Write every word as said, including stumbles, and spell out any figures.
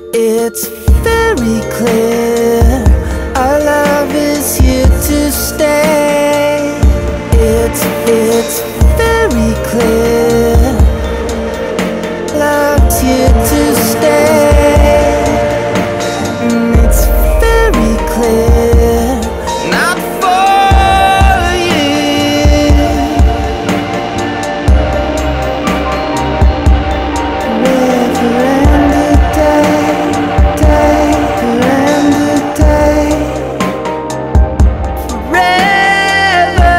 It's very clear our love is here to stay. It's, it's very clear love's here to stay. And it's very clear not for you. Never ended day, day, never ended day, forever.